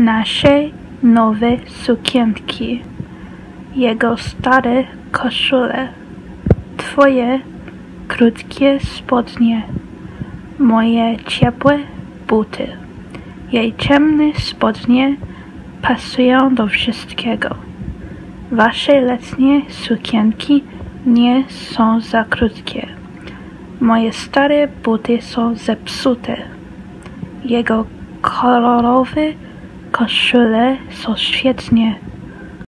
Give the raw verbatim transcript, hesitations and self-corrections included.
nasze nowe sukienki, jego stare koszule, twoje krótkie spodnie, moje ciepłe buty. Jej ciemne spodnie pasują do wszystkiego. Wasze letnie sukienki nie są za krótkie. Moje stare buty są zepsute. Jego kolorowe koszule są świetnie